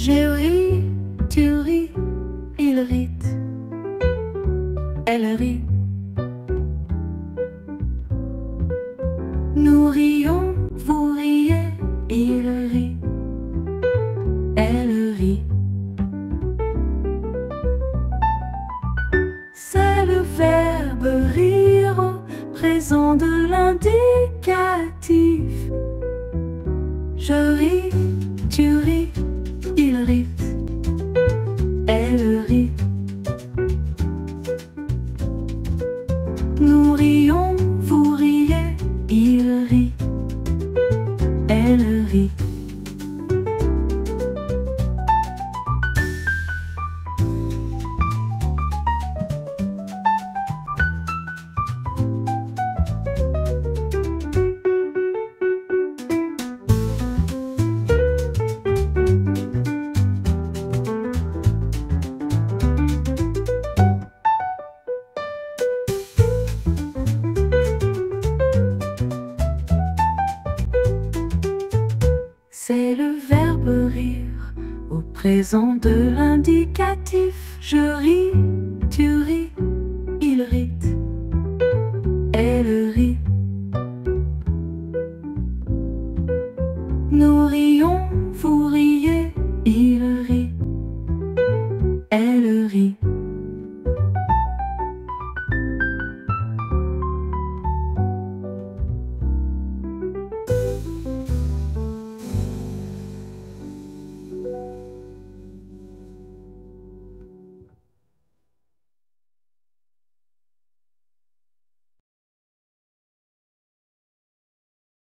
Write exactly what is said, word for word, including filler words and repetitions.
Je ris, tu ris, il rit, elle rit. Nous rions, vous riez, il rit, elle rit. C'est le verbe rire au présent de l'indicatif. Je ris, tu ris, il rit, elle rit. Nous rions, vous riez, il rit, elle rit. C'est le verbe rire au présent de l'indicatif. Je ris, tu ris, il rit, elle rit. Nous rions, vous riez, il rit, elle rit.